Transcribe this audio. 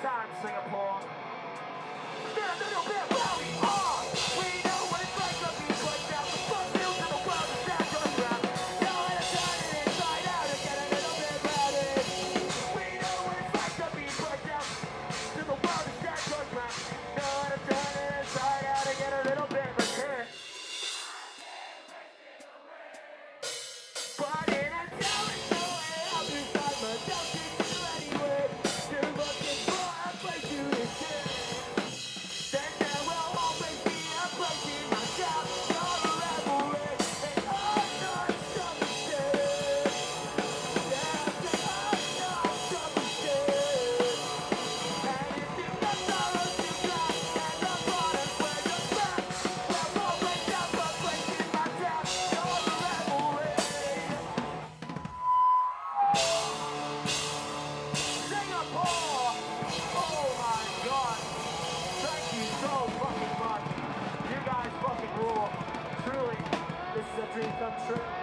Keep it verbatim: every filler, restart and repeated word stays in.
time, Singapore. Get a little bit where we are. We know what it's like to be put down. The fun feels in the world is that just round. Now let us turn it inside out and get a little bit rowdy. We know what it's like to be put down. To the world is that just round. Now let us turn it inside out and get a little bit rowdy. But in a telling no way, I'll be inside myself to do anyway. You're looking for a place to escape. Then there will always be a place in myself. You're a rebel ray, and I'm not suffocated. Yeah, I say I'm not suffocated. And if you got sorrows to cry, and the bottom where you're back, there'll always have a place in myself. You're a rebel ray. Singapore! Oh my god! Thank you so fucking much. You guys fucking rule. Truly, this is a dream come true.